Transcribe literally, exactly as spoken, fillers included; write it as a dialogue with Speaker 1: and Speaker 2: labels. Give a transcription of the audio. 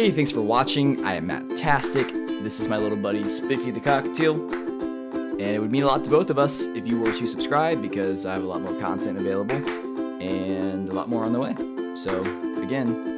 Speaker 1: Hey, thanks for watching. I am Matt Tastic. This is my little buddy Spiffy the Cockatiel. And it would mean a lot to both of us if you were to subscribe, because I have a lot more content available and a lot more on the way. So, again,